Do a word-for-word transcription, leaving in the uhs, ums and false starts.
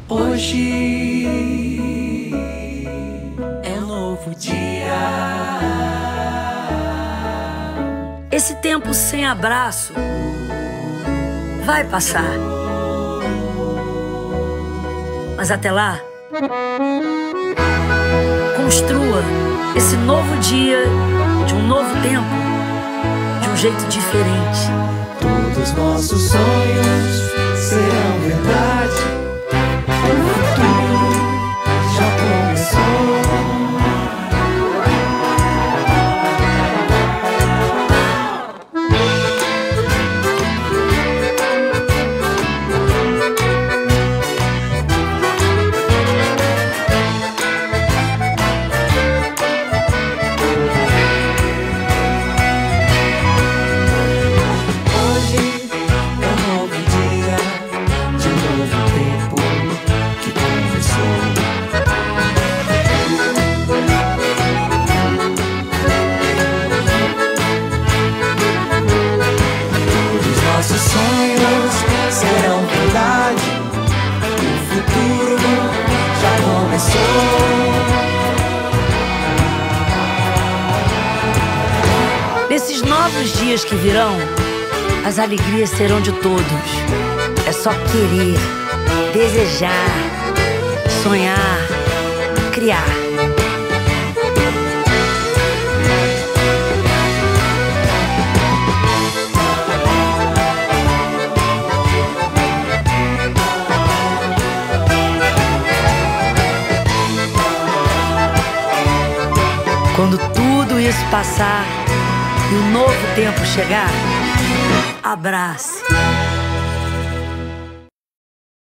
Hoje é um novo dia. Esse tempo sem abraço vai passar. Mas até lá, construa esse novo dia de um novo tempo, de um jeito diferente. Todos nossos sonhos serão verdade. O futuro já começou. Nossos sonhos serão verdade. O futuro já começou. Nesses novos dias que virão, as alegrias serão de todos. É só querer, desejar, sonhar, criar. Quando tudo isso passar e o novo tempo chegar, abrace.